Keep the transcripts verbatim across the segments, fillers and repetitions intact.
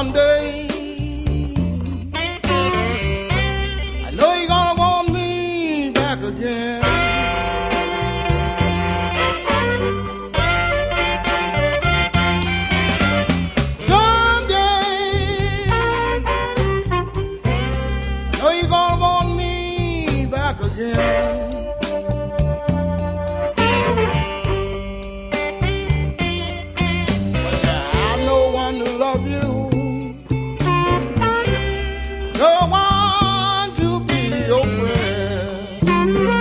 someday I know you're gonna want me back again. Someday I know you're gonna want me back again. Love you, no one to be your friend.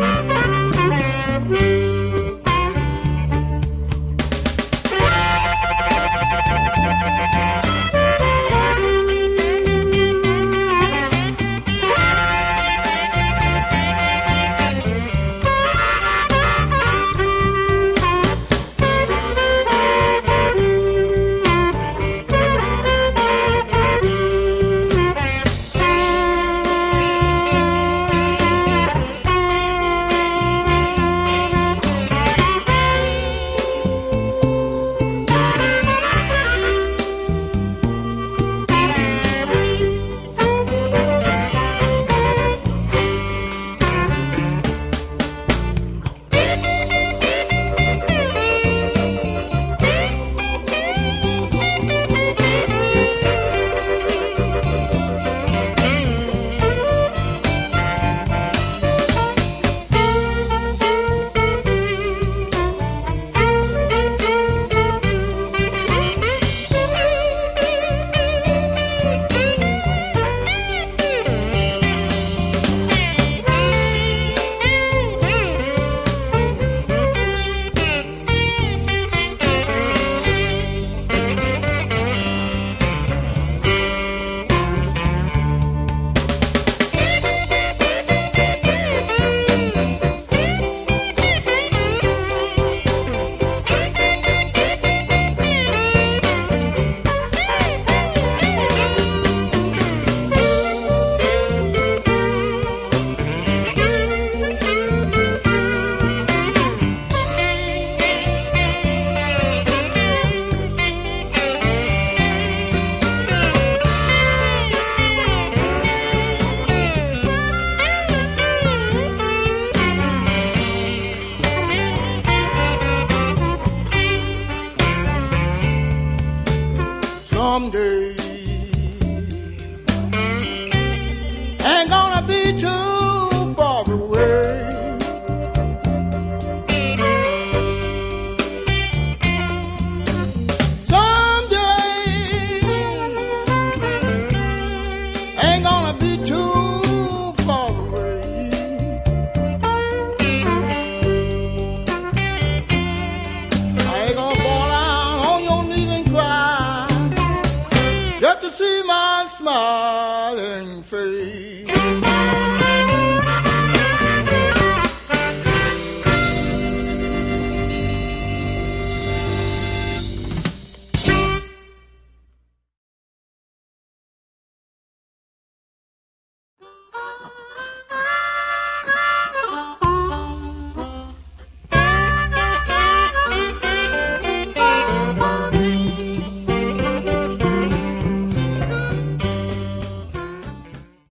Someday ain't gonna be too far away. Someday ain't gonna be too far away. I ain't gonna fall down on your knees and cry just to see my smile.